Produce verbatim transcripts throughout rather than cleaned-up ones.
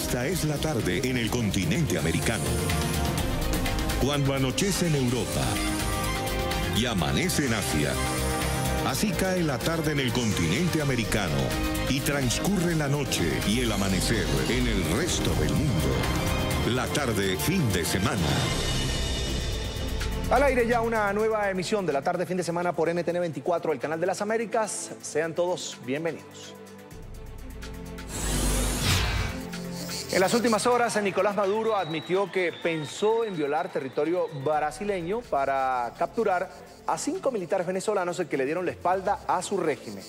Esta es la tarde en el continente americano. Cuando anochece en Europa y amanece en Asia, así cae la tarde en el continente americano y transcurre la noche y el amanecer en el resto del mundo. La tarde fin de semana. Al aire ya una nueva emisión de la tarde fin de semana por N T N veinticuatro, el canal de las Américas. Sean todos bienvenidos. En las últimas horas, Nicolás Maduro admitió que pensó en violar territorio brasileño para capturar a cinco militares venezolanos que le dieron la espalda a su régimen.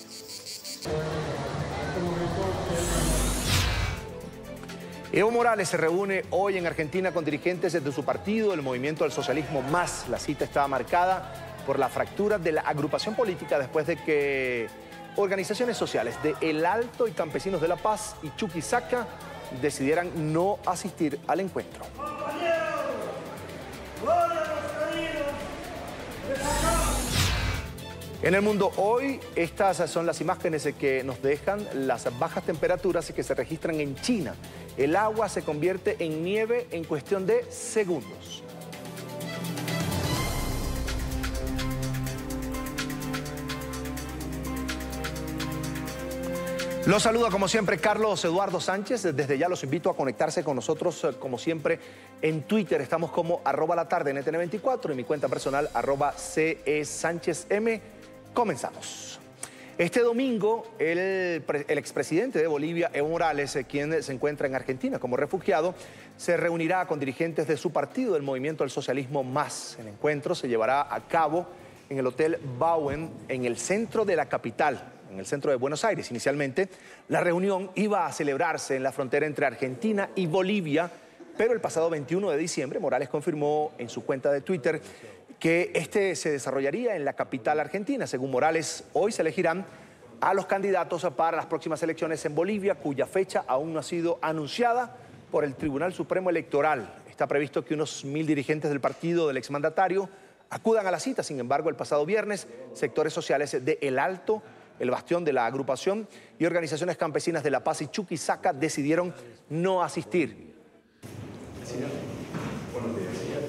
Evo Morales se reúne hoy en Argentina con dirigentes de su partido, el Movimiento del Socialismo Más. La cita está marcada por la fractura de la agrupación política después de que organizaciones sociales de El Alto y Campesinos de la Paz y Chuquisaca decidieran no asistir al encuentro. En el mundo hoy, estas son las imágenes que nos dejan las bajas temperaturas que se registran en China. El agua se convierte en nieve en cuestión de segundos. Los saluda como siempre Carlos Eduardo Sánchez. Desde ya los invito a conectarse con nosotros como siempre en Twitter. Estamos como arroba la tarde en N T N veinticuatro y mi cuenta personal arroba C E Sánchez M. Comenzamos. Este domingo el, el expresidente de Bolivia, Evo Morales, quien se encuentra en Argentina como refugiado, se reunirá con dirigentes de su partido, el Movimiento del Socialismo Más. El encuentro se llevará a cabo en el Hotel Bauen, en el centro de la capital, en el centro de Buenos Aires. Inicialmente, la reunión iba a celebrarse en la frontera entre Argentina y Bolivia, pero el pasado veintiuno de diciembre, Morales confirmó en su cuenta de Twitter que este se desarrollaría en la capital argentina. Según Morales, hoy se elegirán a los candidatos para las próximas elecciones en Bolivia, cuya fecha aún no ha sido anunciada por el Tribunal Supremo Electoral. Está previsto que unos mil dirigentes del partido del exmandatario acudan a la cita. Sin embargo, el pasado viernes, sectores sociales de El Alto, el bastión de la agrupación, y organizaciones campesinas de La Paz y Chuquisaca decidieron no asistir. Señor. Buenos días, señor.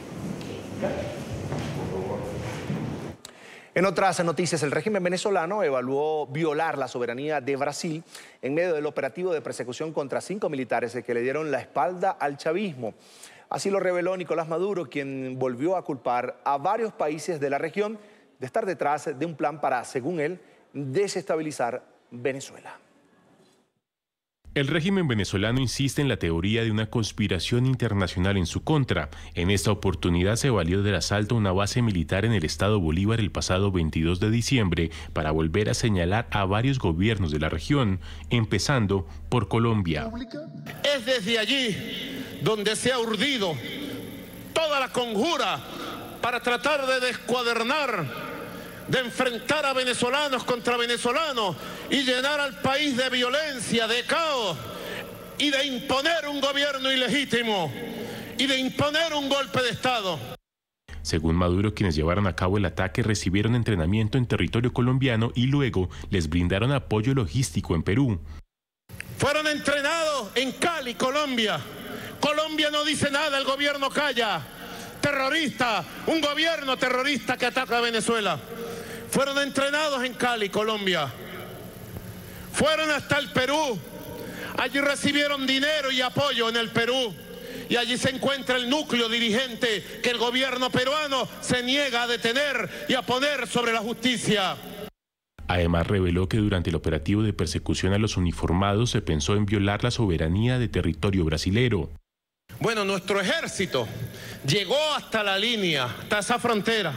En otras noticias, el régimen venezolano evaluó violar la soberanía de Brasil en medio del operativo de persecución contra cinco militares que le dieron la espalda al chavismo. Así lo reveló Nicolás Maduro, quien volvió a culpar a varios países de la región de estar detrás de un plan para, según él, desestabilizar Venezuela. El régimen venezolano insiste en la teoría de una conspiración internacional en su contra. En esta oportunidad se valió del asalto a una base militar en el estado Bolívar el pasado veintidós de diciembre para volver a señalar a varios gobiernos de la región, empezando por Colombia. Es desde allí donde se ha urdido toda la conjura para tratar de descuadernar, de enfrentar a venezolanos contra venezolanos y llenar al país de violencia, de caos y de imponer un gobierno ilegítimo y de imponer un golpe de Estado. Según Maduro, quienes llevaron a cabo el ataque recibieron entrenamiento en territorio colombiano y luego les brindaron apoyo logístico en Perú. Fueron entrenados en Cali, Colombia. Colombia no dice nada, el gobierno calla. Terrorista, un gobierno terrorista que ataca a Venezuela. Fueron entrenados en Cali, Colombia. Fueron hasta el Perú. Allí recibieron dinero y apoyo en el Perú. Y allí se encuentra el núcleo dirigente que el gobierno peruano se niega a detener y a poner sobre la justicia. Además, reveló que durante el operativo de persecución a los uniformados se pensó en violar la soberanía de territorio brasilero. Bueno, nuestro ejército llegó hasta la línea, hasta esa frontera,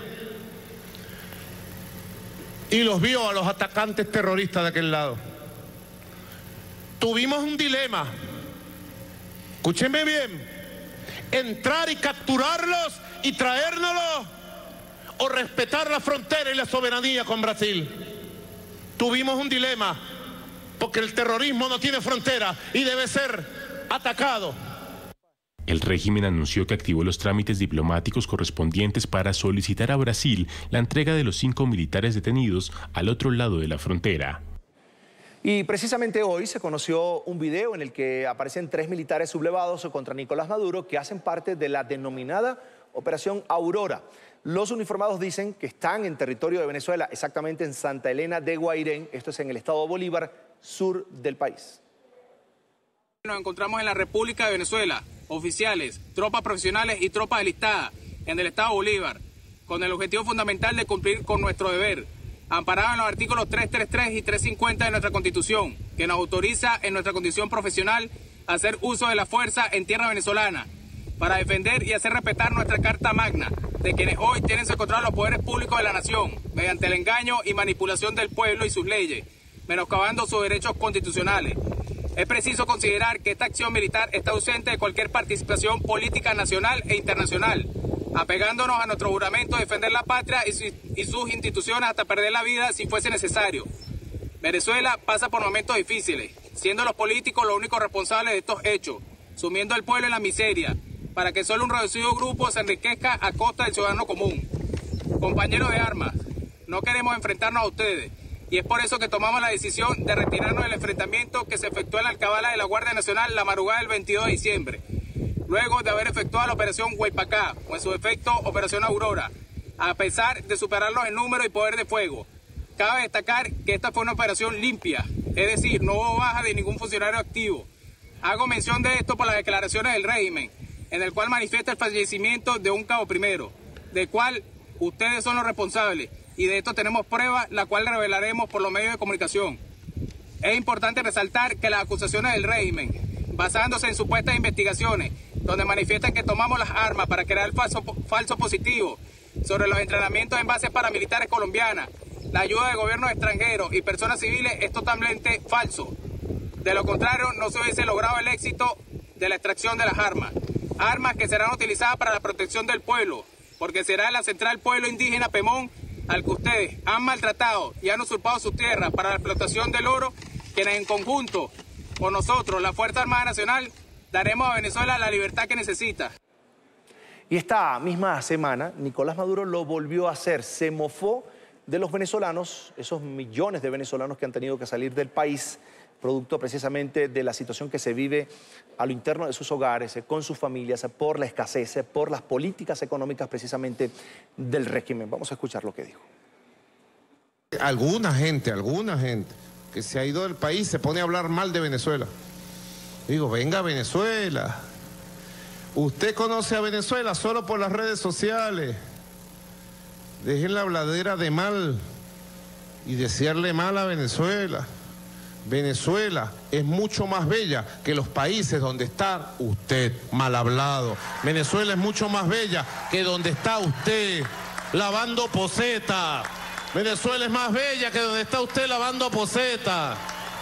y los vio a los atacantes terroristas de aquel lado. Tuvimos un dilema, escúchenme bien, entrar y capturarlos y traérnoslos o respetar la frontera y la soberanía con Brasil. Tuvimos un dilema, porque el terrorismo no tiene frontera y debe ser atacado. El régimen anunció que activó los trámites diplomáticos correspondientes para solicitar a Brasil la entrega de los cinco militares detenidos al otro lado de la frontera. Y precisamente hoy se conoció un video en el que aparecen tres militares sublevados contra Nicolás Maduro que hacen parte de la denominada Operación Aurora. Los uniformados dicen que están en territorio de Venezuela, exactamente en Santa Elena de Guairén, esto es en el estado Bolívar, sur del país. Nos encontramos en la República de Venezuela, oficiales, tropas profesionales y tropas alistadas en el estado Bolívar, con el objetivo fundamental de cumplir con nuestro deber, amparado en los artículos trescientos treinta y tres y trescientos cincuenta de nuestra Constitución, que nos autoriza en nuestra condición profesional a hacer uso de la fuerza en tierra venezolana, para defender y hacer respetar nuestra Carta Magna, de quienes hoy tienen secuestrados los poderes públicos de la nación, mediante el engaño y manipulación del pueblo y sus leyes, menoscabando sus derechos constitucionales. Es preciso considerar que esta acción militar está ausente de cualquier participación política nacional e internacional, apegándonos a nuestro juramento de defender la patria y, su, y sus instituciones hasta perder la vida si fuese necesario. Venezuela pasa por momentos difíciles, siendo los políticos los únicos responsables de estos hechos, sumiendo al pueblo en la miseria, para que solo un reducido grupo se enriquezca a costa del ciudadano común. Compañeros de armas, no queremos enfrentarnos a ustedes, y es por eso que tomamos la decisión de retirarnos del enfrentamiento que se efectuó en la alcabala de la Guardia Nacional la madrugada del veintidós de diciembre, luego de haber efectuado la operación Guaypacá, o en su efecto operación Aurora, a pesar de superarlos en número y poder de fuego. Cabe destacar que esta fue una operación limpia, es decir, no hubo baja de ningún funcionario activo. Hago mención de esto por las declaraciones del régimen, en el cual manifiesta el fallecimiento de un cabo primero, del cual ustedes son los responsables, y de esto tenemos pruebas, la cual revelaremos por los medios de comunicación. Es importante resaltar que las acusaciones del régimen, basándose en supuestas investigaciones, donde manifiestan que tomamos las armas para crear falso, falso positivo sobre los entrenamientos en bases paramilitares colombianas, la ayuda de gobiernos extranjeros y personas civiles, es totalmente falso. De lo contrario, no se hubiese logrado el éxito de la extracción de las armas. Armas que serán utilizadas para la protección del pueblo, porque será la central pueblo indígena Pemón, al que ustedes han maltratado y han usurpado su tierra para la explotación del oro, quienes en conjunto con nosotros, la Fuerza Armada Nacional, daremos a Venezuela la libertad que necesita. Y esta misma semana, Nicolás Maduro lo volvió a hacer, se mofó de los venezolanos, esos millones de venezolanos que han tenido que salir del país, producto precisamente de la situación que se vive a lo interno de sus hogares, con sus familias, por la escasez, por las políticas económicas precisamente del régimen. Vamos a escuchar lo que dijo. Alguna gente, alguna gente que se ha ido del país se pone a hablar mal de Venezuela. Digo, venga a Venezuela. Usted conoce a Venezuela solo por las redes sociales. Dejen la habladera de mal y desearle mal a Venezuela. Venezuela es mucho más bella que los países donde está usted, mal hablado. Venezuela es mucho más bella que donde está usted, lavando poseta. Venezuela es más bella que donde está usted lavando poseta.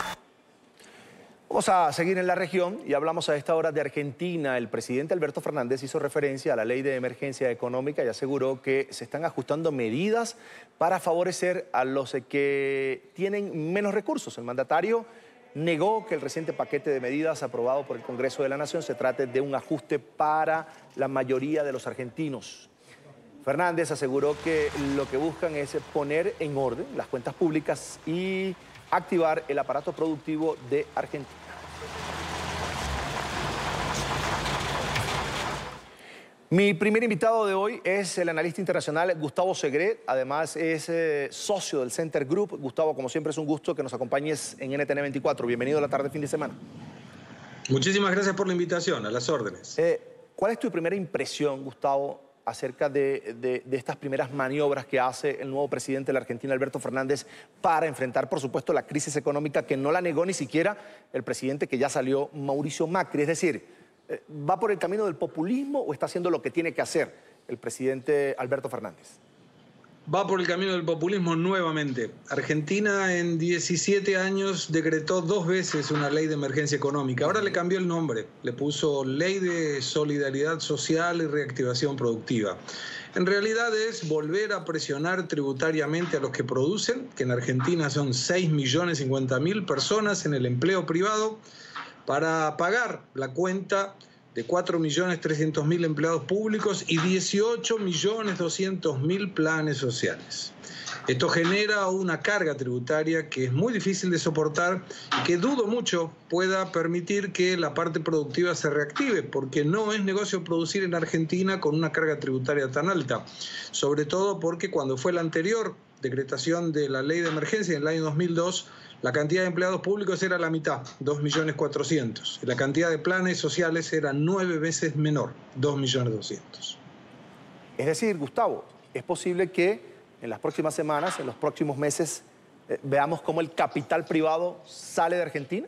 Vamos a seguir en la región y hablamos a esta hora de Argentina. El presidente Alberto Fernández hizo referencia a la ley de emergencia económica y aseguró que se están ajustando medidas para favorecer a los que tienen menos recursos. El mandatario negó que el reciente paquete de medidas aprobado por el Congreso de la Nación se trate de un ajuste para la mayoría de los argentinos. Fernández aseguró que lo que buscan es poner en orden las cuentas públicas y activar el aparato productivo de Argentina. Mi primer invitado de hoy es el analista internacional Gustavo Segret, además es eh, socio del Center Group. Gustavo, como siempre es un gusto que nos acompañes en N T N veinticuatro. Bienvenido a la tarde, fin de semana. Muchísimas gracias por la invitación, a las órdenes. Eh, ¿Cuál es tu primera impresión, Gustavo, acerca de, de, de estas primeras maniobras que hace el nuevo presidente de la Argentina, Alberto Fernández, para enfrentar, por supuesto, la crisis económica que no la negó ni siquiera el presidente que ya salió, Mauricio Macri? Es decir, ¿va por el camino del populismo o está haciendo lo que tiene que hacer el presidente Alberto Fernández? Va por el camino del populismo nuevamente. Argentina en diecisiete años decretó dos veces una ley de emergencia económica. Ahora le cambió el nombre, le puso Ley de Solidaridad Social y Reactivación Productiva. En realidad es volver a presionar tributariamente a los que producen, que en Argentina son seis millones cincuenta mil personas en el empleo privado, para pagar la cuenta de cuatro millones trescientos mil empleados públicos y dieciocho millones doscientos mil planes sociales. Esto genera una carga tributaria que es muy difícil de soportar y que dudo mucho pueda permitir que la parte productiva se reactive, porque no es negocio producir en Argentina con una carga tributaria tan alta, sobre todo porque cuando fue la anterior decretación de la ley de emergencia en el año dos mil dos, la cantidad de empleados públicos era la mitad, dos millones cuatrocientos mil, y la cantidad de planes sociales era nueve veces menor, dos millones doscientos mil. Es decir, Gustavo, es posible que en las próximas semanas, en los próximos meses, eh, veamos cómo el capital privado sale de Argentina.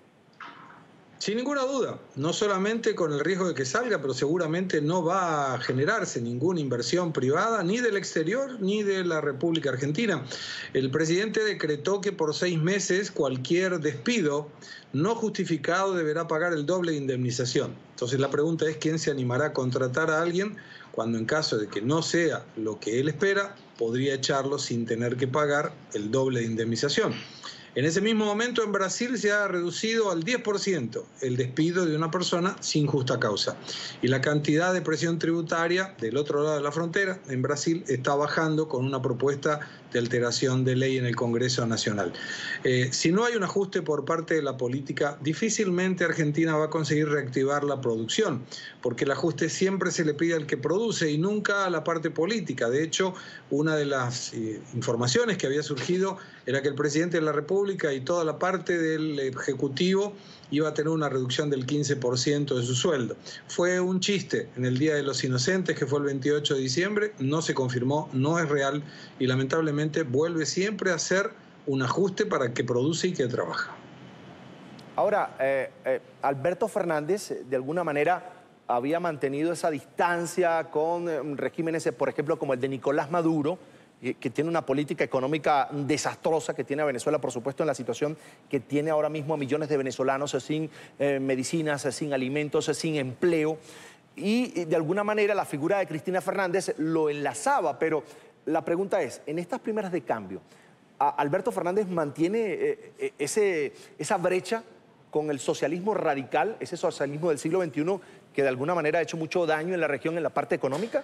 Sin ninguna duda, no solamente con el riesgo de que salga, pero seguramente no va a generarse ninguna inversión privada ni del exterior ni de la República Argentina. El presidente decretó que por seis meses cualquier despido no justificado deberá pagar el doble de indemnización. Entonces la pregunta es quién se animará a contratar a alguien cuando en caso de que no sea lo que él espera, podría echarlo sin tener que pagar el doble de indemnización. En ese mismo momento en Brasil se ha reducido al diez por ciento el despido de una persona sin justa causa. Y la cantidad de presión tributaria del otro lado de la frontera, en Brasil, está bajando con una propuesta de alteración de ley en el Congreso Nacional. Eh, si no hay un ajuste por parte de la política, difícilmente Argentina va a conseguir reactivar la producción, porque el ajuste siempre se le pide al que produce y nunca a la parte política. De hecho, una de las eh, informaciones que había surgido era que el presidente de la República y toda la parte del Ejecutivo iba a tener una reducción del quince por ciento de su sueldo. Fue un chiste en el Día de los Inocentes, que fue el veintiocho de diciembre, no se confirmó, no es real y lamentablemente vuelve siempre a ser un ajuste para el que produce y que trabaja. Ahora, eh, eh, Alberto Fernández, de alguna manera, había mantenido esa distancia con eh, regímenes, por ejemplo, como el de Nicolás Maduro, que tiene una política económica desastrosa, que tiene a Venezuela, por supuesto, en la situación que tiene ahora mismo a millones de venezolanos sin eh, medicinas, sin alimentos, sin empleo. Y de alguna manera la figura de Cristina Fernández lo enlazaba, pero la pregunta es, en estas primeras de cambio, ¿Alberto Fernández mantiene eh, ese, esa brecha con el socialismo radical, ese socialismo del siglo veintiuno que de alguna manera ha hecho mucho daño en la región en la parte económica?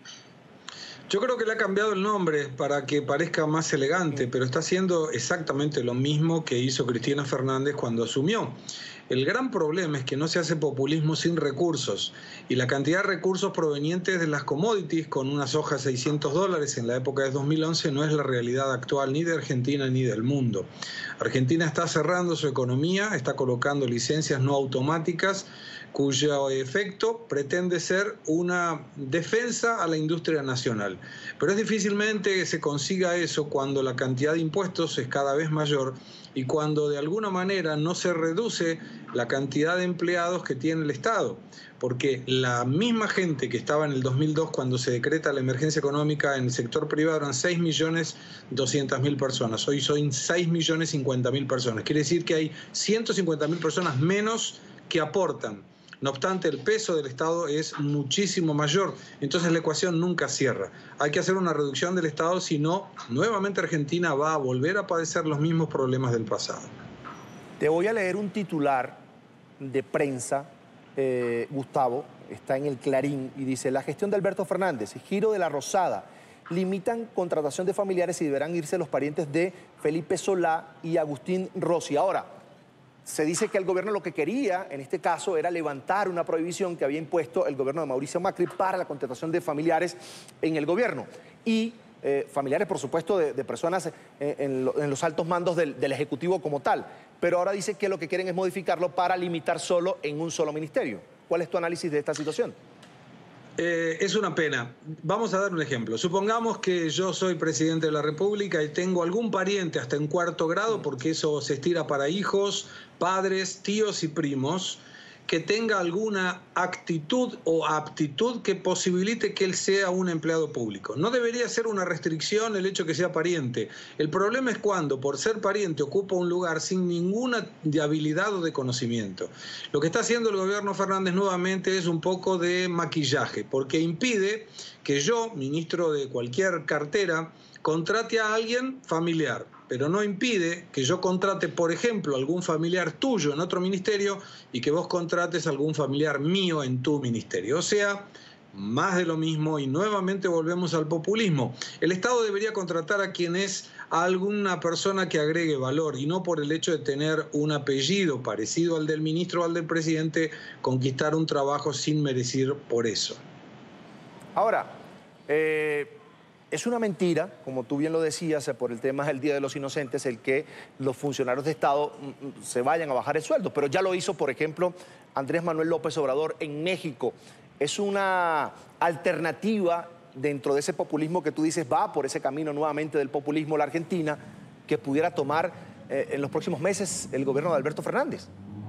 Yo creo que le ha cambiado el nombre para que parezca más elegante, pero está haciendo exactamente lo mismo que hizo Cristina Fernández cuando asumió. El gran problema es que no se hace populismo sin recursos, y la cantidad de recursos provenientes de las commodities, con una soja a seiscientos dólares en la época de dos mil once, no es la realidad actual ni de Argentina ni del mundo. Argentina está cerrando su economía, está colocando licencias no automáticas, cuyo efecto pretende ser una defensa a la industria nacional. Pero es difícilmente que se consiga eso cuando la cantidad de impuestos es cada vez mayor y cuando de alguna manera no se reduce la cantidad de empleados que tiene el Estado. Porque la misma gente que estaba en el dos mil dos cuando se decreta la emergencia económica en el sector privado eran seis millones doscientas mil personas. Hoy son seis millones cincuenta mil personas. Quiere decir que hay ciento cincuenta mil personas menos que aportan. No obstante, el peso del Estado es muchísimo mayor, entonces la ecuación nunca cierra. Hay que hacer una reducción del Estado, si no, nuevamente Argentina va a volver a padecer los mismos problemas del pasado. Te voy a leer un titular de prensa, eh, Gustavo, está en el Clarín, y dice: la gestión de Alberto Fernández, giro de la Rosada, limitan contratación de familiares y deberán irse los parientes de Felipe Solá y Agustín Rossi. Ahora, se dice que el gobierno lo que quería, en este caso, era levantar una prohibición que había impuesto el gobierno de Mauricio Macri para la contratación de familiares en el gobierno. Y eh, familiares, por supuesto, de, de personas eh, en, lo, en los altos mandos del, del Ejecutivo como tal. Pero ahora dice que lo que quieren es modificarlo para limitar solo en un solo ministerio. ¿Cuál es tu análisis de esta situación? Eh, es una pena. Vamos a dar un ejemplo. Supongamos que yo soy presidente de la República y tengo algún pariente hasta en cuarto grado, porque eso se estira para hijos, padres, tíos y primos, que tenga alguna actitud o aptitud que posibilite que él sea un empleado público. No debería ser una restricción el hecho que sea pariente. El problema es cuando, por ser pariente, ocupa un lugar sin ninguna de habilidad o de conocimiento. Lo que está haciendo el gobierno Fernández nuevamente es un poco de maquillaje, porque impide que yo, ministro de cualquier cartera, contrate a alguien familiar, pero no impide que yo contrate, por ejemplo, algún familiar tuyo en otro ministerio y que vos contrates a algún familiar mío en tu ministerio. O sea, más de lo mismo y nuevamente volvemos al populismo. El Estado debería contratar a quien es a alguna persona que agregue valor y no por el hecho de tener un apellido parecido al del ministro o al del presidente, conquistar un trabajo sin merecer por eso. Ahora, eh, es una mentira, como tú bien lo decías, por el tema del Día de los Inocentes, el que los funcionarios de Estado se vayan a bajar el sueldo, pero ya lo hizo, por ejemplo, Andrés Manuel López Obrador en México. Es una alternativa dentro de ese populismo que tú dices, va por ese camino nuevamente del populismo la Argentina, que pudiera tomar eh, en los próximos meses el gobierno de Alberto Fernández.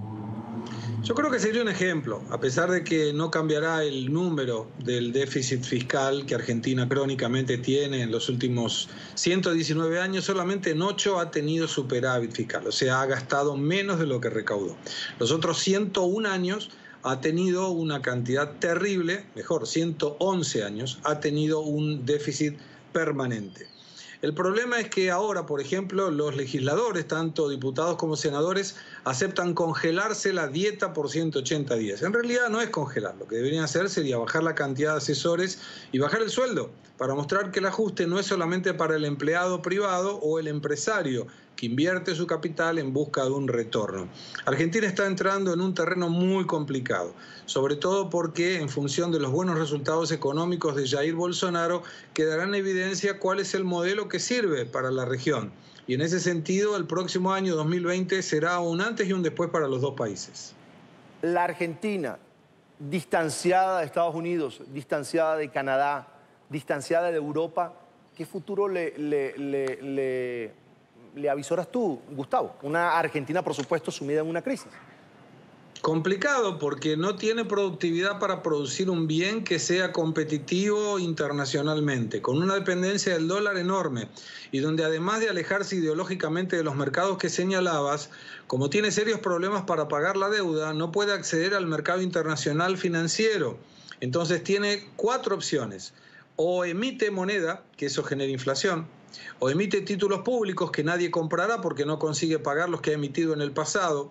Yo creo que sería un ejemplo, a pesar de que no cambiará el número del déficit fiscal que Argentina crónicamente tiene en los últimos ciento diecinueve años, solamente en ocho ha tenido superávit fiscal, o sea, ha gastado menos de lo que recaudó. Los otros ciento un años ha tenido una cantidad terrible, mejor, ciento once años, ha tenido un déficit permanente. El problema es que ahora, por ejemplo, los legisladores, tanto diputados como senadores, aceptan congelarse la dieta por ciento ochenta días. En realidad no es congelar, lo que deberían hacer sería bajar la cantidad de asesores y bajar el sueldo, para mostrar que el ajuste no es solamente para el empleado privado o el empresario que invierte su capital en busca de un retorno. Argentina está entrando en un terreno muy complicado, sobre todo porque en función de los buenos resultados económicos de Jair Bolsonaro quedará en evidencia cuál es el modelo que sirve para la región. Y en ese sentido, el próximo año dos mil veinte será un antes y un después para los dos países. La Argentina, distanciada de Estados Unidos, distanciada de Canadá, distanciada de Europa, ¿qué futuro le, le, le, le, le avisoras tú, Gustavo? Una Argentina, por supuesto, sumida en una crisis. Complicado porque no tiene productividad para producir un bien que sea competitivo internacionalmente, con una dependencia del dólar enorme y donde además de alejarse ideológicamente de los mercados que señalabas, como tiene serios problemas para pagar la deuda, no puede acceder al mercado internacional financiero. Entonces tiene cuatro opciones: o emite moneda, que eso genera inflación, o emite títulos públicos que nadie comprará porque no consigue pagar los que ha emitido en el pasado,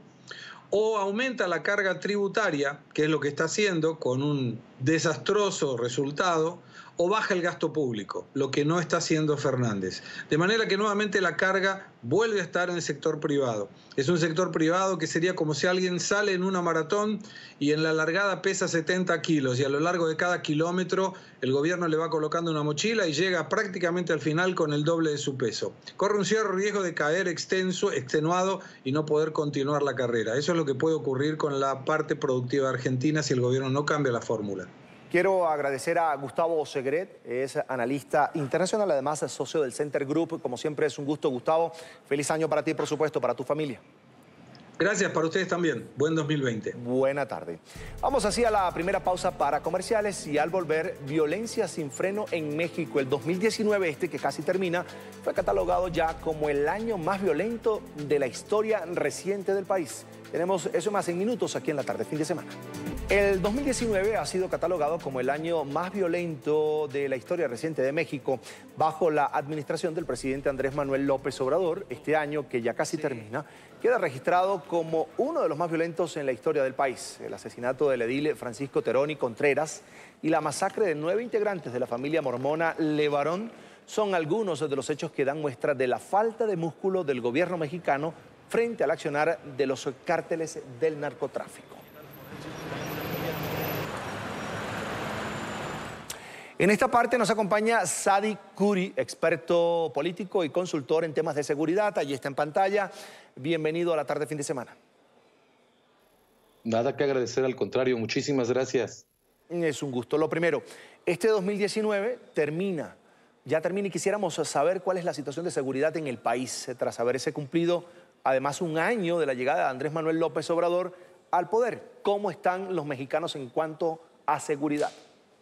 o aumenta la carga tributaria, que es lo que está haciendo con un desastroso resultado, o baja el gasto público, lo que no está haciendo Fernández. De manera que nuevamente la carga vuelve a estar en el sector privado. Es un sector privado que sería como si alguien sale en una maratón y en la largada pesa setenta kilos y a lo largo de cada kilómetro el gobierno le va colocando una mochila y llega prácticamente al final con el doble de su peso. Corre un cierto riesgo de caer extenso, extenuado y no poder continuar la carrera. Eso es lo que puede ocurrir con la parte productiva argentina si el gobierno no cambia la fórmula. Quiero agradecer a Gustavo Segret, es analista internacional, además es socio del Center Group. Como siempre es un gusto, Gustavo. Feliz año para ti, por supuesto, para tu familia. Gracias, para ustedes también. Buen dos mil veinte. Buena tarde. Vamos así a la primera pausa para comerciales y al volver, violencia sin freno en México. El dos mil diecinueve, este que casi termina, fue catalogado ya como el año más violento de la historia reciente del país. Tenemos eso más en minutos aquí en la tarde, fin de semana. El dos mil diecinueve ha sido catalogado como el año más violento de la historia reciente de México bajo la administración del presidente Andrés Manuel López Obrador. Este año, que ya casi termina, queda registrado como uno de los más violentos en la historia del país. El asesinato del edil Francisco Teroni Contreras y la masacre de nueve integrantes de la familia mormona Levarón son algunos de los hechos que dan muestra de la falta de músculo del gobierno mexicano frente al accionar de los cárteles del narcotráfico. En esta parte nos acompaña Sadi Kuri, experto político y consultor en temas de seguridad. Allí está en pantalla. Bienvenido a la tarde fin de semana. Nada que agradecer, al contrario, muchísimas gracias. Es un gusto. Lo primero, este dos mil diecinueve termina, ya termina y quisiéramos saber cuál es la situación de seguridad en el país tras haberse cumplido además un año de la llegada de Andrés Manuel López Obrador al poder. ¿Cómo están los mexicanos en cuanto a seguridad?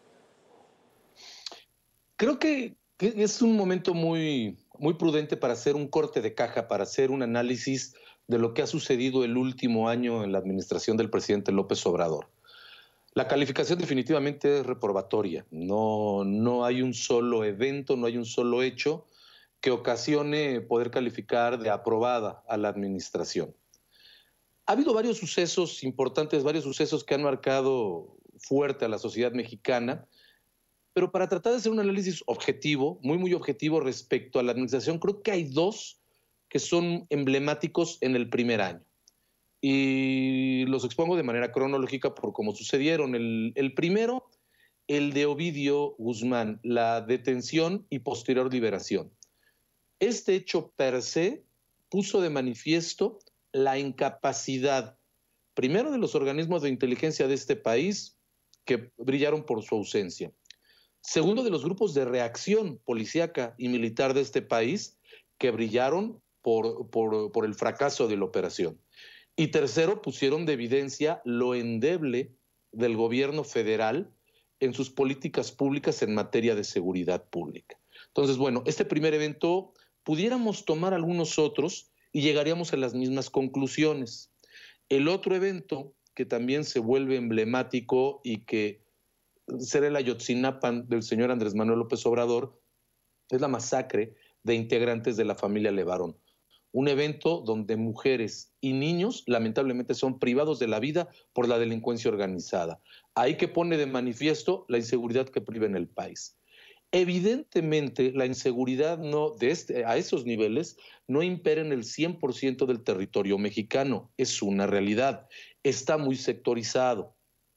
Creo que es un momento muy, muy prudente para hacer un corte de caja, para hacer un análisis de lo que ha sucedido el último año en la administración del presidente López Obrador. La calificación definitivamente es reprobatoria. No, no hay un solo evento, no hay un solo hecho que ocasione poder calificar de aprobada a la administración. Ha habido varios sucesos importantes, varios sucesos que han marcado fuerte a la sociedad mexicana, pero para tratar de hacer un análisis objetivo, muy, muy objetivo respecto a la administración, creo que hay dos que son emblemáticos en el primer año. Y los expongo de manera cronológica por cómo sucedieron. El, el primero, el de Ovidio Guzmán, la detención y posterior liberación. Este hecho per se puso de manifiesto la incapacidad, primero de los organismos de inteligencia de este país, que brillaron por su ausencia. Segundo, de los grupos de reacción policíaca y militar de este país, que brillaron por, por, por el fracaso de la operación. Y tercero, pusieron de evidencia lo endeble del gobierno federal en sus políticas públicas en materia de seguridad pública. Entonces, bueno, este primer evento pudiéramos tomar algunos otros y llegaríamos a las mismas conclusiones. El otro evento que también se vuelve emblemático y que será el Ayotzinapa del señor Andrés Manuel López Obrador es la masacre de integrantes de la familia Levarón. Un evento donde mujeres y niños lamentablemente son privados de la vida por la delincuencia organizada. Ahí que pone de manifiesto la inseguridad que priva en el país. Evidentemente, la inseguridad no, de este, a esos niveles no impera en el cien por ciento del territorio mexicano. Es una realidad. Está muy sectorizado.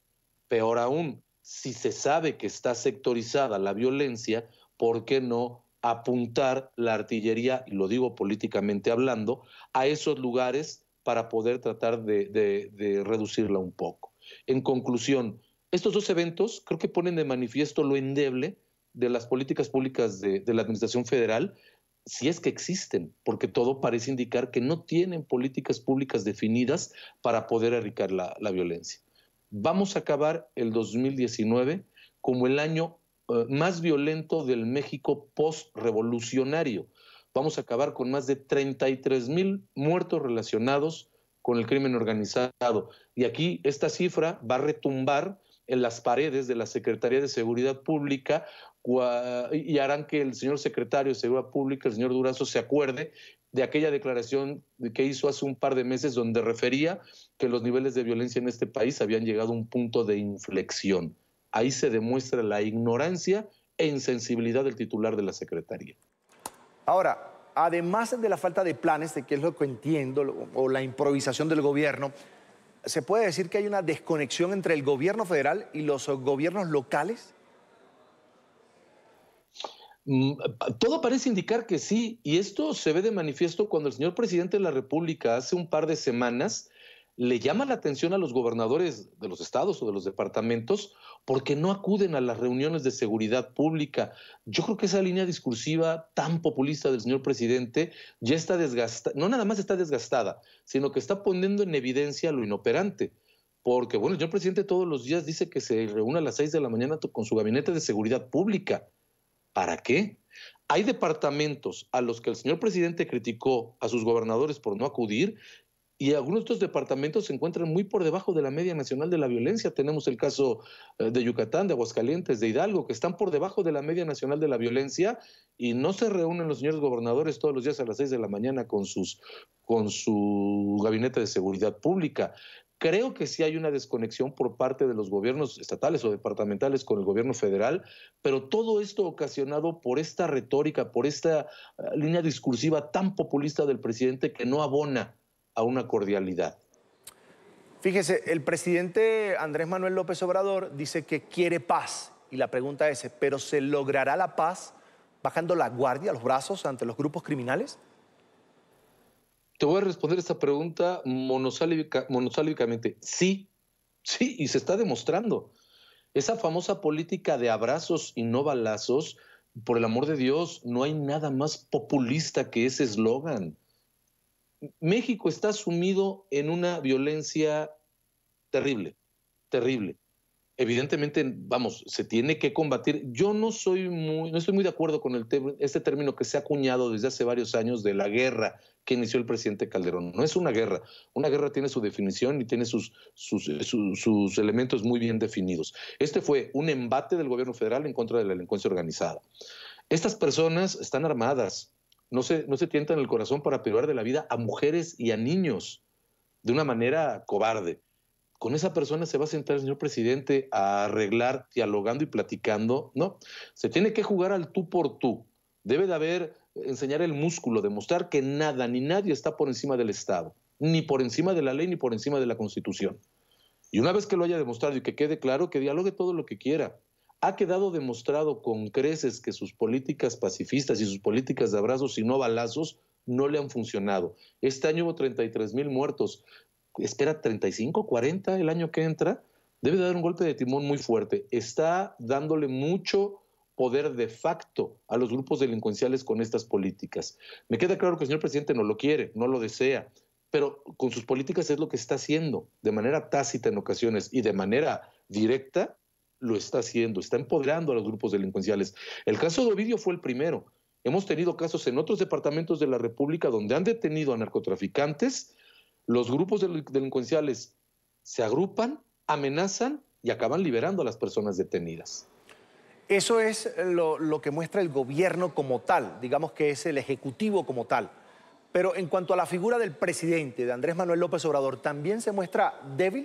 Peor aún, si se sabe que está sectorizada la violencia, ¿por qué no apuntar la artillería, y lo digo políticamente hablando, a esos lugares para poder tratar de, de, de reducirla un poco? En conclusión, estos dos eventos creo que ponen de manifiesto lo endeble de las políticas públicas de, de la Administración Federal, si es que existen, porque todo parece indicar que no tienen políticas públicas definidas para poder erradicar la, la violencia. Vamos a acabar el dos mil diecinueve como el año uh, más violento del México post-revolucionario. Vamos a acabar con más de treinta y tres mil muertos relacionados con el crimen organizado. Y aquí esta cifra va a retumbar en las paredes de la Secretaría de Seguridad Pública y harán que el señor secretario de Seguridad Pública, el señor Durazo, se acuerde de aquella declaración que hizo hace un par de meses donde refería que los niveles de violencia en este país habían llegado a un punto de inflexión. Ahí se demuestra la ignorancia e insensibilidad del titular de la Secretaría. Ahora, además de la falta de planes, de que es lo que entiendo, o la improvisación del gobierno, ¿se puede decir que hay una desconexión entre el gobierno federal y los gobiernos locales? Todo parece indicar que sí, y esto se ve de manifiesto cuando el señor presidente de la República hace un par de semanas le llama la atención a los gobernadores de los estados o de los departamentos porque no acuden a las reuniones de seguridad pública. Yo creo que esa línea discursiva tan populista del señor presidente ya está desgastada, no nada más está desgastada, sino que está poniendo en evidencia lo inoperante. Porque, bueno, el señor presidente todos los días dice que se reúne a las seis de la mañana con su gabinete de seguridad pública. ¿Para qué? Hay departamentos a los que el señor presidente criticó a sus gobernadores por no acudir y algunos de estos departamentos se encuentran muy por debajo de la media nacional de la violencia. Tenemos el caso de Yucatán, de Aguascalientes, de Hidalgo, que están por debajo de la media nacional de la violencia y no se reúnen los señores gobernadores todos los días a las seis de la mañana con, sus, con su gabinete de seguridad pública. Creo que sí hay una desconexión por parte de los gobiernos estatales o departamentales con el gobierno federal, pero todo esto ocasionado por esta retórica, por esta uh, línea discursiva tan populista del presidente que no abona a una cordialidad. Fíjese, el presidente Andrés Manuel López Obrador dice que quiere paz y la pregunta es, ¿pero se logrará la paz bajando la guardia, los brazos ante los grupos criminales? Te voy a responder esta pregunta monosílbica, monosílbicamente. Sí, sí, y se está demostrando. Esa famosa política de abrazos y no balazos, por el amor de Dios, no hay nada más populista que ese eslogan. México está sumido en una violencia terrible, terrible. Evidentemente, vamos, se tiene que combatir. Yo no soy muy, no estoy muy de acuerdo con el te este término que se ha acuñado desde hace varios años de la guerra que inició el presidente Calderón. No es una guerra. Una guerra tiene su definición y tiene sus, sus, sus, sus elementos muy bien definidos. Este fue un embate del gobierno federal en contra de la delincuencia organizada. Estas personas están armadas, no se, no se tientan el corazón para privar de la vida a mujeres y a niños de una manera cobarde. ¿Con esa persona se va a sentar el señor presidente a arreglar, dialogando y platicando? No, se tiene que jugar al tú por tú. Debe de haber, enseñar el músculo, demostrar que nada ni nadie está por encima del Estado, ni por encima de la ley, ni por encima de la Constitución. Y una vez que lo haya demostrado y que quede claro, que dialogue todo lo que quiera. Ha quedado demostrado con creces que sus políticas pacifistas y sus políticas de abrazos y no balazos no le han funcionado. Este año hubo treinta y tres mil muertos. Espera treinta y cinco, cuarenta el año que entra. Debe de dar un golpe de timón muy fuerte. Está dándole mucho poder de facto a los grupos delincuenciales con estas políticas. Me queda claro que el señor presidente no lo quiere, no lo desea, pero con sus políticas es lo que está haciendo, de manera tácita en ocasiones y de manera directa lo está haciendo, está empoderando a los grupos delincuenciales. El caso de Ovidio fue el primero. Hemos tenido casos en otros departamentos de la República donde han detenido a narcotraficantes. Los grupos delincuenciales se agrupan, amenazan y acaban liberando a las personas detenidas. Eso es lo, lo que muestra el gobierno como tal, digamos que es el ejecutivo como tal. Pero en cuanto a la figura del presidente, de Andrés Manuel López Obrador, ¿también se muestra débil?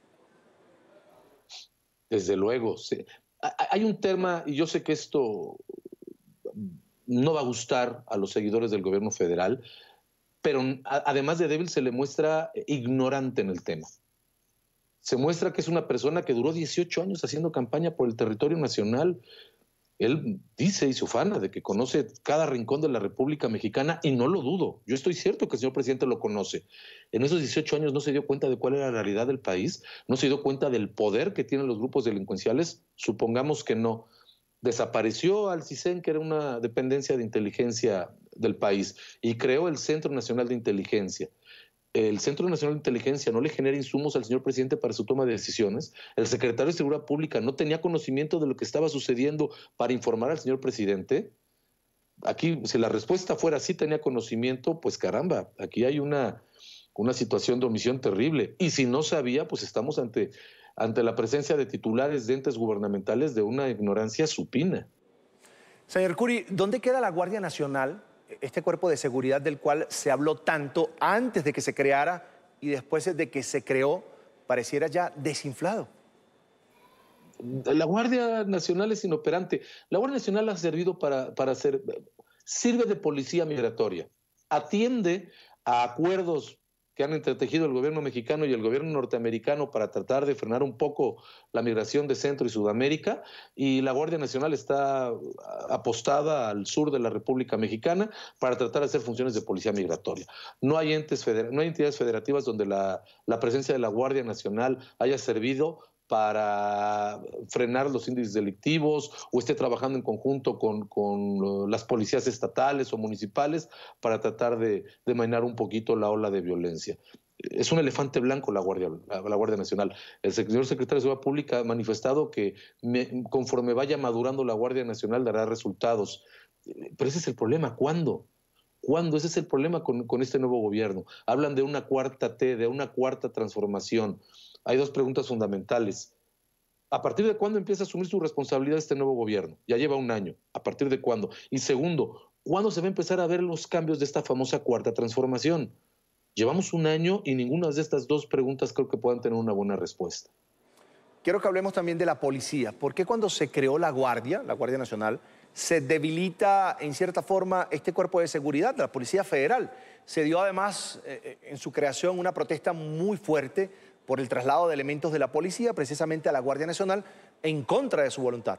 Desde luego. Sí. Hay un tema, y yo sé que esto no va a gustar a los seguidores del gobierno federal, pero además de débil se le muestra ignorante en el tema. Se muestra que es una persona que duró dieciocho años haciendo campaña por el territorio nacional. Él dice y se ufana de que conoce cada rincón de la República Mexicana y no lo dudo. Yo estoy cierto que el señor presidente lo conoce. En esos dieciocho años no se dio cuenta de cuál era la realidad del país, no se dio cuenta del poder que tienen los grupos delincuenciales. Supongamos que no. Desapareció al CISEN, que era una dependencia de inteligencia del país, y creó el Centro Nacional de Inteligencia. El Centro Nacional de Inteligencia no le genera insumos al señor presidente para su toma de decisiones. El secretario de Seguridad Pública no tenía conocimiento de lo que estaba sucediendo para informar al señor presidente. Aquí, si la respuesta fuera sí tenía conocimiento, pues caramba, aquí hay una, una situación de omisión terrible. Y si no sabía, pues estamos ante, ante la presencia de titulares de entes gubernamentales de una ignorancia supina. Señor Curi, ¿dónde queda la Guardia Nacional? Este cuerpo de seguridad del cual se habló tanto antes de que se creara y después de que se creó, pareciera ya desinflado. La Guardia Nacional es inoperante. La Guardia Nacional ha servido para, para hacer, sirve de policía migratoria, atiende a acuerdos que han entretejido el gobierno mexicano y el gobierno norteamericano para tratar de frenar un poco la migración de Centro y Sudamérica, y la Guardia Nacional está apostada al sur de la República Mexicana para tratar de hacer funciones de policía migratoria. No hay entes feder- no hay entidades federativas donde la, la presencia de la Guardia Nacional haya servido para frenar los índices delictivos o esté trabajando en conjunto con, con las policías estatales o municipales para tratar de, de mainar un poquito la ola de violencia. Es un elefante blanco la Guardia, la, la Guardia Nacional. El señor secretario de Seguridad Pública ha manifestado que me, conforme vaya madurando la Guardia Nacional dará resultados. Pero ese es el problema. ¿Cuándo? ¿Cuándo? Ese es el problema con, con este nuevo gobierno. Hablan de una cuarta T, de una cuarta transformación. Hay dos preguntas fundamentales. ¿A partir de cuándo empieza a asumir su responsabilidad este nuevo gobierno? Ya lleva un año. ¿A partir de cuándo? Y segundo, ¿cuándo se va a empezar a ver los cambios de esta famosa cuarta transformación? Llevamos un año y ninguna de estas dos preguntas creo que puedan tener una buena respuesta. Quiero que hablemos también de la policía. ¿Por qué cuando se creó la Guardia, la Guardia Nacional, se debilita en cierta forma este cuerpo de seguridad, la Policía Federal? Se dio además eh, en su creación una protesta muy fuerte por el traslado de elementos de la policía precisamente a la Guardia Nacional en contra de su voluntad.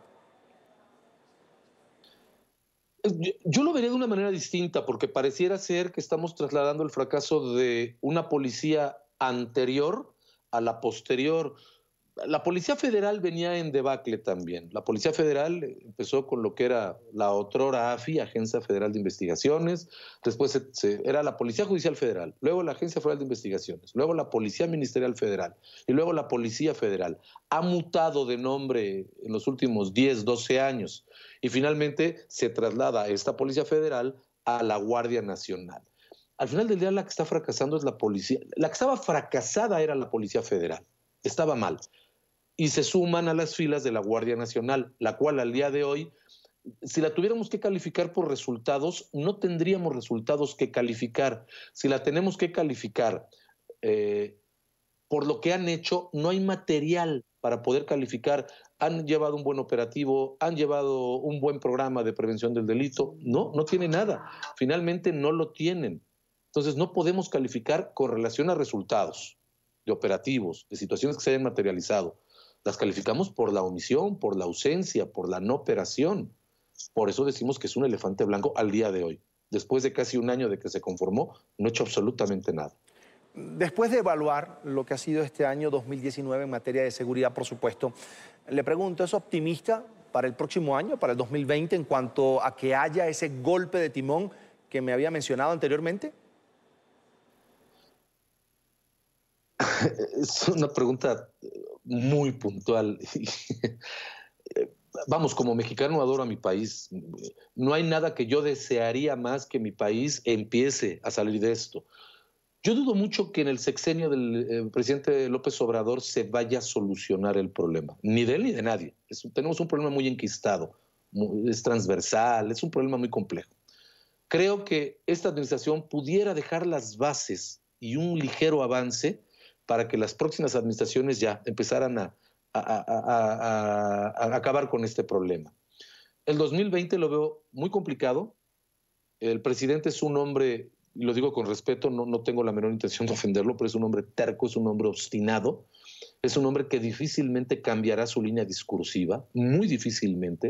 Yo, yo lo vería de una manera distinta, porque pareciera ser que estamos trasladando el fracaso de una policía anterior a la posterior. La Policía Federal venía en debacle también. La Policía Federal empezó con lo que era la otrora A F I, Agencia Federal de Investigaciones, después se, se, era la Policía Judicial Federal, luego la Agencia Federal de Investigaciones, luego la Policía Ministerial Federal y luego la Policía Federal. Ha mutado de nombre en los últimos diez, doce años y finalmente se traslada esta Policía Federal a la Guardia Nacional. Al final del día la que está fracasando es la policía. La que estaba fracasada era la Policía Federal. Estaba mal. Y se suman a las filas de la Guardia Nacional, la cual al día de hoy Si la tuviéramos que calificar por resultados, no tendríamos resultados que calificar. Si la tenemos que calificar eh, por lo que han hecho, no hay material para poder calificar. Han llevado un buen operativo, han llevado un buen programa de prevención del delito. No, no tiene nada. Finalmente no lo tienen. Entonces no podemos calificar con relación a resultados de operativos, de situaciones que se hayan materializado. Las calificamos por la omisión, por la ausencia, por la no operación. Por eso decimos que es un elefante blanco al día de hoy. Después de casi un año de que se conformó, no ha hecho absolutamente nada. Después de evaluar lo que ha sido este año dos mil diecinueve en materia de seguridad, por supuesto, le pregunto, ¿es optimista para el próximo año, para el dos mil veinte, en cuanto a que haya ese golpe de timón que me había mencionado anteriormente? Es una pregunta muy puntual. Vamos, como mexicano adoro a mi país. No hay nada que yo desearía más que mi país empiece a salir de esto. Yo dudo mucho que en el sexenio del eh, presidente López Obrador se vaya a solucionar el problema. Ni de él ni de nadie. Es, tenemos un problema muy enquistado, muy, es transversal, es un problema muy complejo. Creo que esta administración pudiera dejar las bases y un ligero avance para que las próximas administraciones ya empezaran a A, a, a, a, a acabar con este problema. El dos mil veinte lo veo muy complicado. El presidente es un hombre, y lo digo con respeto, no, no tengo la menor intención de ofenderlo, pero es un hombre terco, es un hombre obstinado, es un hombre que difícilmente cambiará su línea discursiva, muy difícilmente.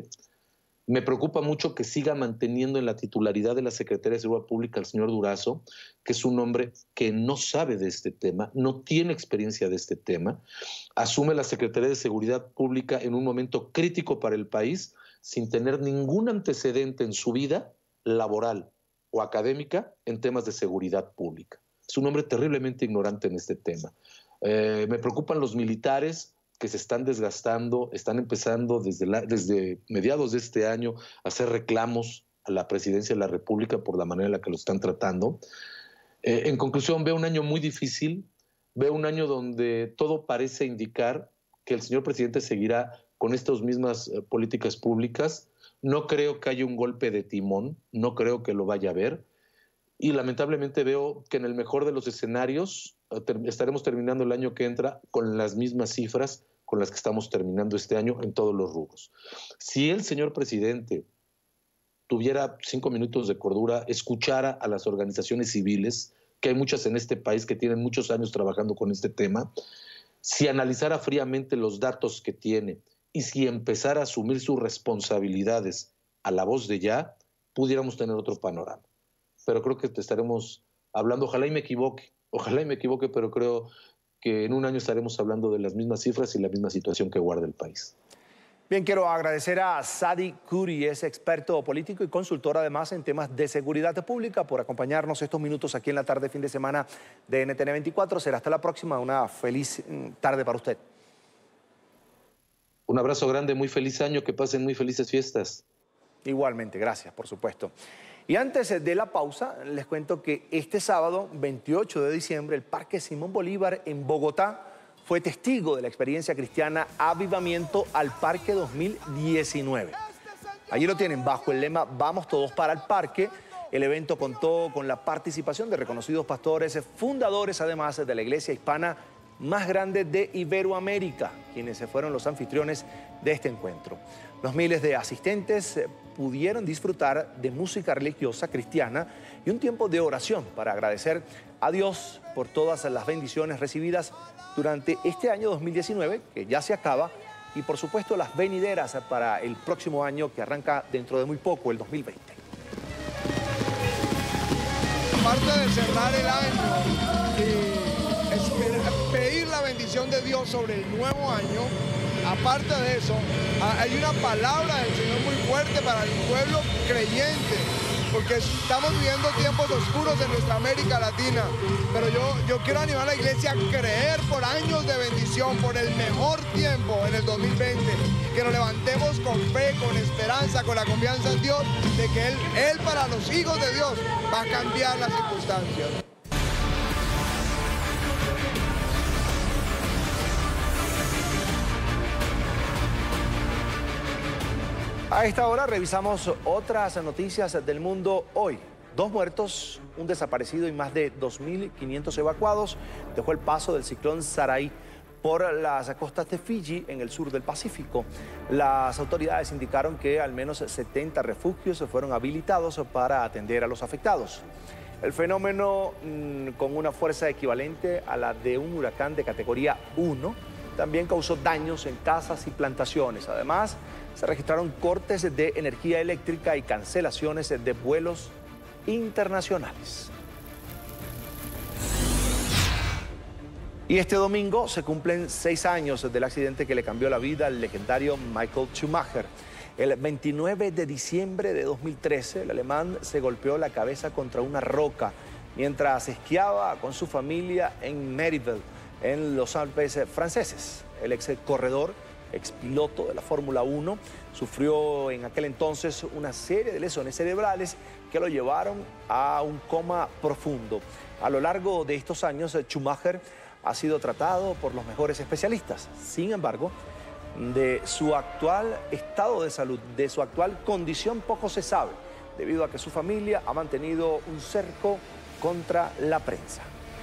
Me preocupa mucho que siga manteniendo en la titularidad de la Secretaría de Seguridad Pública al señor Durazo, que es un hombre que no sabe de este tema, no tiene experiencia de este tema, asume la Secretaría de Seguridad Pública en un momento crítico para el país, sin tener ningún antecedente en su vida laboral o académica en temas de seguridad pública. Es un hombre terriblemente ignorante en este tema. Eh, me preocupan los militares que se están desgastando, están empezando desde, la, desde mediados de este año a hacer reclamos a la presidencia de la República por la manera en la que lo están tratando. Eh, en conclusión, veo un año muy difícil, veo un año donde todo parece indicar que el señor presidente seguirá con estas mismas eh, políticas públicas. No creo que haya un golpe de timón, no creo que lo vaya a haber. Y lamentablemente veo que en el mejor de los escenarios ter estaremos terminando el año que entra con las mismas cifras con las que estamos terminando este año en todos los rubros. Si el señor presidente tuviera cinco minutos de cordura, escuchara a las organizaciones civiles, que hay muchas en este país que tienen muchos años trabajando con este tema, si analizara fríamente los datos que tiene y si empezara a asumir sus responsabilidades a la voz de ya, pudiéramos tener otro panorama. Pero creo que te estaremos hablando, ojalá y me equivoque, ojalá y me equivoque, pero creo que en un año estaremos hablando de las mismas cifras y la misma situación que guarda el país. Bien, quiero agradecer a Sadi Kuri, es experto político y consultor además en temas de seguridad pública, por acompañarnos estos minutos aquí en la tarde, fin de semana de N T N veinticuatro. Será hasta la próxima, una feliz tarde para usted. Un abrazo grande, muy feliz año, que pasen muy felices fiestas. Igualmente, gracias, por supuesto. Y antes de la pausa, les cuento que este sábado, veintiocho de diciembre, el Parque Simón Bolívar en Bogotá fue testigo de la experiencia cristiana Avivamiento al Parque dos mil diecinueve. Allí lo tienen, bajo el lema Vamos Todos para el Parque. El evento contó con la participación de reconocidos pastores, fundadores además de la iglesia hispana más grande de Iberoamérica, quienes fueron los anfitriones de este encuentro. Los miles de asistentes pudieron disfrutar de música religiosa cristiana y un tiempo de oración para agradecer a Dios por todas las bendiciones recibidas durante este año dos mil diecinueve, que ya se acaba, y por supuesto las venideras para el próximo año que arranca dentro de muy poco, el dos mil veinte. Aparte de cerrar el año y esperar, pedir la bendición de Dios sobre el nuevo año, aparte de eso, hay una palabra del Señor muy fuerte para el pueblo creyente, porque estamos viviendo tiempos oscuros en nuestra América Latina, pero yo, yo quiero animar a la iglesia a creer por años de bendición, por el mejor tiempo en el dos mil veinte, que nos levantemos con fe, con esperanza, con la confianza en Dios, de que Él, Él para los hijos de Dios va a cambiar las circunstancias. A esta hora revisamos otras noticias del mundo hoy. Dos muertos, un desaparecido y más de dos mil quinientos evacuados dejó el paso del ciclón Sarai por las costas de Fiji en el sur del Pacífico. Las autoridades indicaron que al menos setenta refugios fueron habilitados para atender a los afectados. El fenómeno, mmm, con una fuerza equivalente a la de un huracán de categoría uno, también causó daños en casas y plantaciones. Además, se registraron cortes de energía eléctrica y cancelaciones de vuelos internacionales. Y este domingo se cumplen seis años del accidente que le cambió la vida al legendario Michael Schumacher. El veintinueve de diciembre de dos mil trece, el alemán se golpeó la cabeza contra una roca mientras esquiaba con su familia en Méribel, en los Alpes franceses. El ex corredor, ex piloto de la Fórmula uno, sufrió en aquel entonces una serie de lesiones cerebrales que lo llevaron a un coma profundo. A lo largo de estos años, Schumacher ha sido tratado por los mejores especialistas. Sin embargo, de su actual estado de salud, de su actual condición, poco se sabe, debido a que su familia ha mantenido un cerco contra la prensa.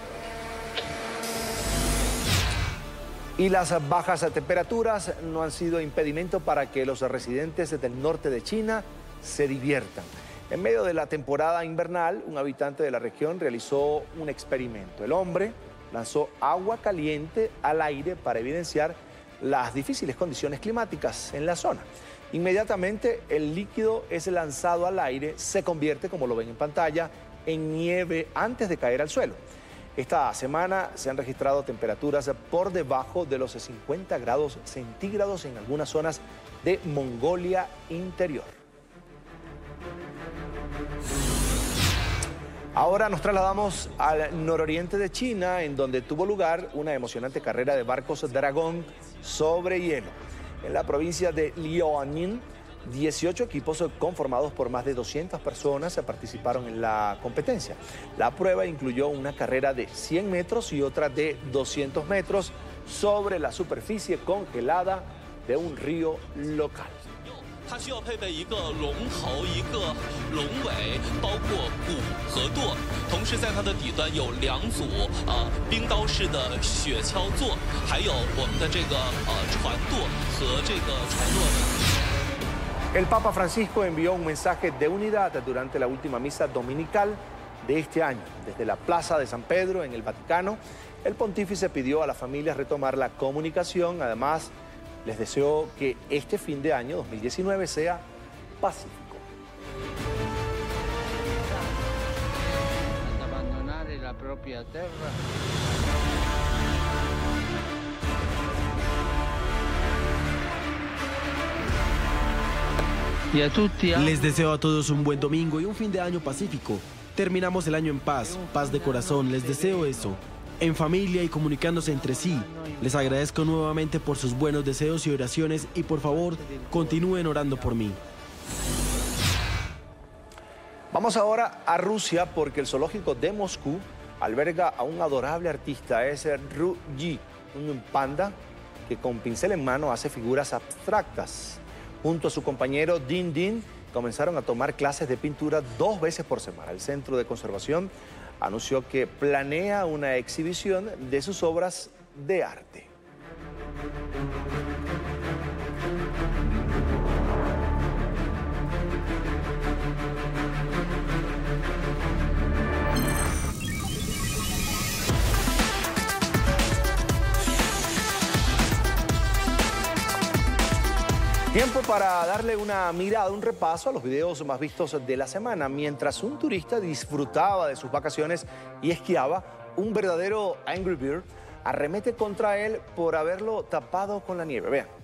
Y las bajas temperaturas no han sido impedimento para que los residentes del norte de China se diviertan. En medio de la temporada invernal, un habitante de la región realizó un experimento. El hombre lanzó agua caliente al aire para evidenciar las difíciles condiciones climáticas en la zona. Inmediatamente el líquido es lanzado al aire, se convierte, como lo ven en pantalla, en nieve antes de caer al suelo. Esta semana se han registrado temperaturas por debajo de los cincuenta grados centígrados en algunas zonas de Mongolia interior. Ahora nos trasladamos al nororiente de China, en donde tuvo lugar una emocionante carrera de barcos dragón sobre hielo. En la provincia de Liaoning, dieciocho equipos conformados por más de doscientas personas participaron en la competencia. La prueba incluyó una carrera de cien metros y otra de doscientos metros sobre la superficie congelada de un río local. 它需要配备一个龙头、一个龙尾，包括鼓和舵。同时，在它的底端有两组呃冰刀式的雪橇座，还有我们的这个呃船舵和这个船舵。 El Papa Francisco envió un mensaje de unidad durante la última misa dominical de este año. Desde la Plaza de San Pedro, en el Vaticano, el pontífice pidió a las familias retomar la comunicación. Además, les deseó que este fin de año, dos mil diecinueve, sea pacífico. Abandonar la propia tierra. Les deseo a todos un buen domingo y un fin de año pacífico. Terminamos el año en paz, paz de corazón, les deseo eso. En familia y comunicándose entre sí. Les agradezco nuevamente por sus buenos deseos y oraciones y por favor, continúen orando por mí. Vamos ahora a Rusia porque el zoológico de Moscú alberga a un adorable artista, es Ru Yi, un panda que con pincel en mano hace figuras abstractas. Junto a su compañero Din Din comenzaron a tomar clases de pintura dos veces por semana. El Centro de Conservación anunció que planea una exhibición de sus obras de arte. Tiempo para darle una mirada, un repaso a los videos más vistos de la semana. Mientras un turista disfrutaba de sus vacaciones y esquiaba, un verdadero Angry Bird arremete contra él por haberlo tapado con la nieve. Vean.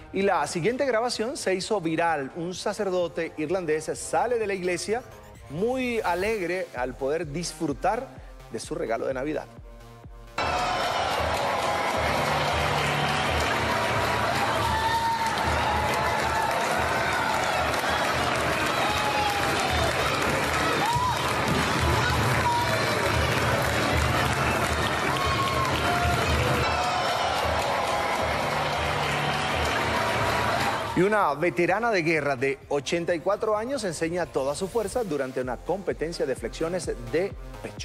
Y la siguiente grabación se hizo viral. Un sacerdote irlandés sale de la iglesia muy alegre al poder disfrutar de su regalo de Navidad. Y una veterana de guerra de ochenta y cuatro años enseña toda su fuerza durante una competencia de flexiones de pecho.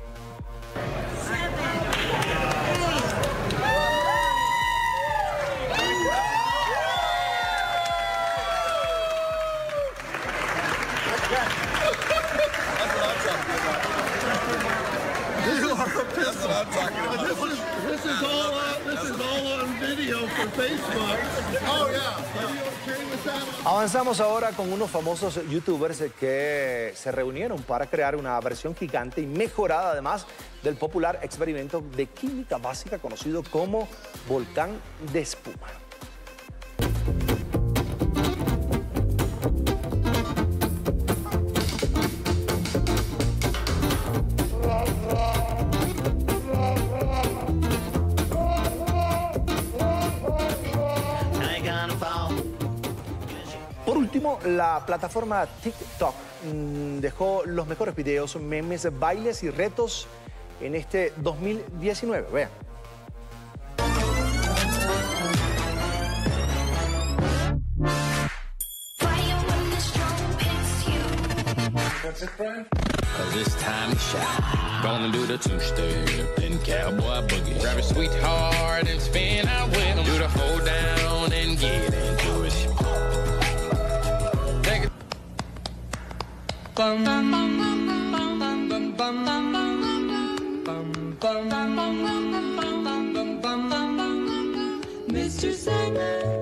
Avanzamos ahora con unos famosos youtubers que se reunieron para crear una versión gigante y mejorada además del popular experimento de química básica conocido como volcán de espuma. Por último, la plataforma TikTok mmm, dejó los mejores videos, memes, bailes y retos en este dos mil diecinueve. Vean. This time to shine. Gonna do the two-step and cowboy boogie. Grab a sweetheart and spin out with him. Do the hold down and get into it. Take it. Bum, bum, bum, bum, bum, bum, bum, bum, bum, bum, bum, bum, bum, Mister Sandman.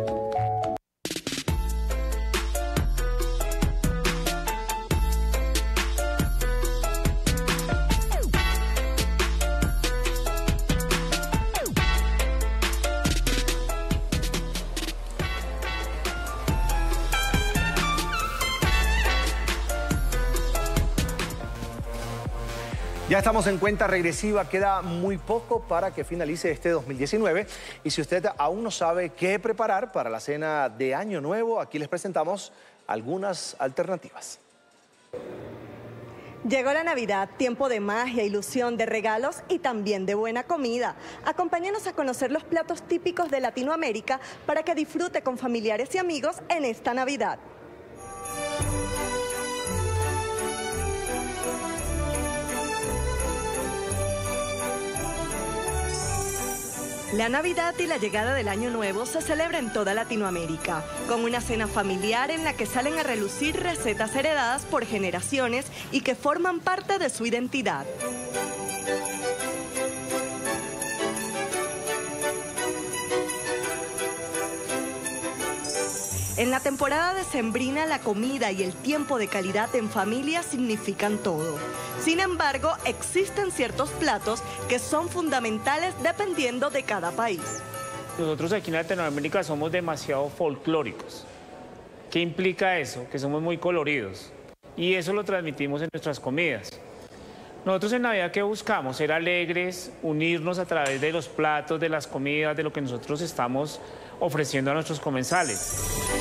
Ya estamos en cuenta regresiva, queda muy poco para que finalice este dos mil diecinueve. Y si usted aún no sabe qué preparar para la cena de Año Nuevo, aquí les presentamos algunas alternativas. Llegó la Navidad, tiempo de magia, ilusión, de regalos y también de buena comida. Acompáñanos a conocer los platos típicos de Latinoamérica para que disfrute con familiares y amigos en esta Navidad. La Navidad y la llegada del Año Nuevo se celebra en toda Latinoamérica, con una cena familiar en la que salen a relucir recetas heredadas por generaciones y que forman parte de su identidad. En la temporada decembrina, la comida y el tiempo de calidad en familia significan todo. Sin embargo, existen ciertos platos que son fundamentales dependiendo de cada país. Nosotros aquí en Latinoamérica somos demasiado folclóricos. ¿Qué implica eso? Que somos muy coloridos. Y eso lo transmitimos en nuestras comidas. Nosotros en Navidad, ¿qué buscamos? Ser alegres, unirnos a través de los platos, de las comidas, de lo que nosotros estamos ofreciendo a nuestros comensales.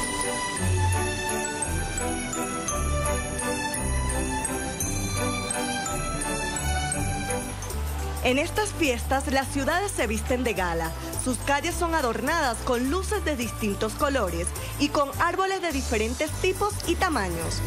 En estas fiestas, las ciudades se visten de gala. Sus calles son adornadas con luces de distintos colores y con árboles de diferentes tipos y tamaños.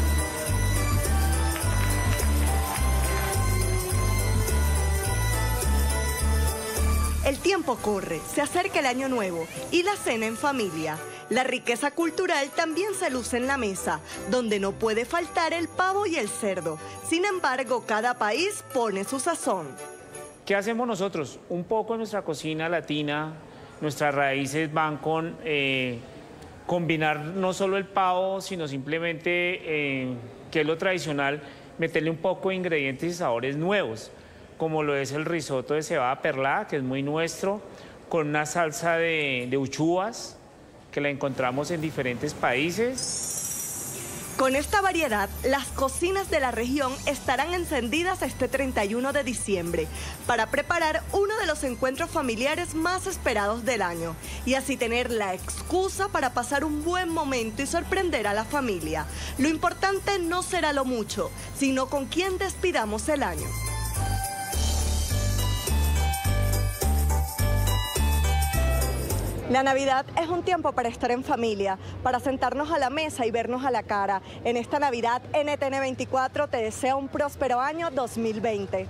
El tiempo corre, se acerca el Año Nuevo y la cena en familia. La riqueza cultural también se luce en la mesa, donde no puede faltar el pavo y el cerdo. Sin embargo, cada país pone su sazón. ¿Qué hacemos nosotros? Un poco en nuestra cocina latina, nuestras raíces van con eh, combinar no solo el pavo, sino simplemente, eh, que es lo tradicional, meterle un poco de ingredientes y sabores nuevos, como lo es el risotto de cebada perlada, que es muy nuestro, con una salsa de, de uchuvas, que la encontramos en diferentes países. Con esta variedad, las cocinas de la región estarán encendidas este treinta y uno de diciembre para preparar uno de los encuentros familiares más esperados del año y así tener la excusa para pasar un buen momento y sorprender a la familia. Lo importante no será lo mucho, sino con quién despidamos el año. La Navidad es un tiempo para estar en familia, para sentarnos a la mesa y vernos a la cara. En esta Navidad, N T N veinticuatro te desea un próspero año dos mil veinte.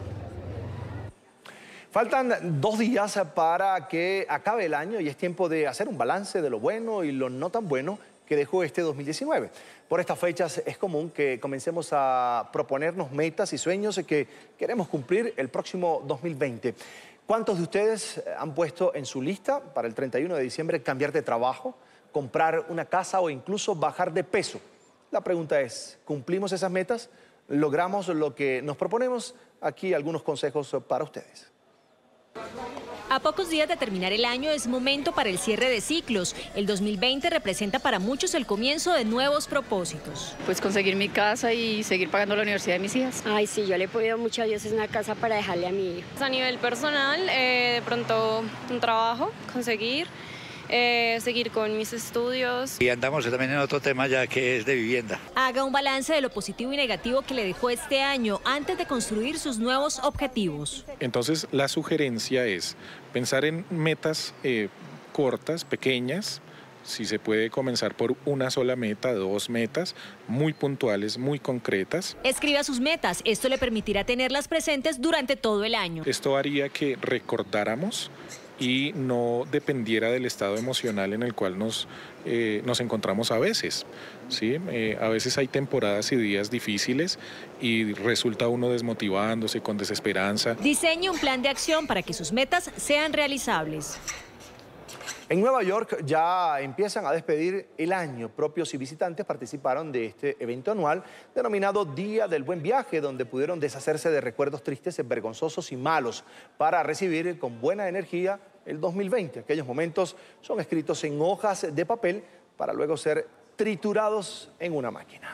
Faltan dos días para que acabe el año y es tiempo de hacer un balance de lo bueno y lo no tan bueno que dejó este dos mil diecinueve. Por estas fechas es común que comencemos a proponernos metas y sueños que queremos cumplir el próximo dos mil veinte. ¿Cuántos de ustedes han puesto en su lista para el treinta y uno de diciembre cambiar de trabajo, comprar una casa o incluso bajar de peso? La pregunta es, ¿cumplimos esas metas? ¿Logramos lo que nos proponemos? Aquí algunos consejos para ustedes. A pocos días de terminar el año es momento para el cierre de ciclos. El dos mil veinte representa para muchos el comienzo de nuevos propósitos. Pues conseguir mi casa y seguir pagando la universidad de mis hijas. Ay, sí, yo le he pedido mucho a Dios es una casa para dejarle a mi hija. A nivel personal, eh, de pronto un trabajo, conseguir, eh, seguir con mis estudios. Y andamos también en otro tema ya que es de vivienda. Haga un balance de lo positivo y negativo que le dejó este año antes de construir sus nuevos objetivos. Entonces, la sugerencia es pensar en metas eh, cortas, pequeñas. Si se puede comenzar por una sola meta, dos metas, muy puntuales, muy concretas. Escriba sus metas, esto le permitirá tenerlas presentes durante todo el año. Esto haría que recordáramos y no dependiera del estado emocional en el cual nos, eh, nos encontramos a veces, ¿sí? Eh, a veces hay temporadas y días difíciles y resulta uno desmotivándose, con desesperanza. Diseñe un plan de acción para que sus metas sean realizables. En Nueva York ya empiezan a despedir el año. Propios y visitantes participaron de este evento anual denominado Día del Buen Viaje, donde pudieron deshacerse de recuerdos tristes, vergonzosos y malos para recibir con buena energía el dos mil veinte. Aquellos momentos son escritos en hojas de papel para luego ser triturados en una máquina.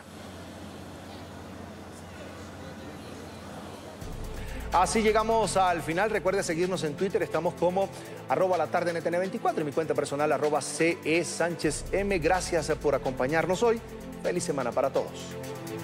Así llegamos al final. Recuerde seguirnos en Twitter. Estamos como arroba la tarde N T N veinticuatro y mi cuenta personal arroba C E Sánchez M. Gracias por acompañarnos hoy. Feliz semana para todos.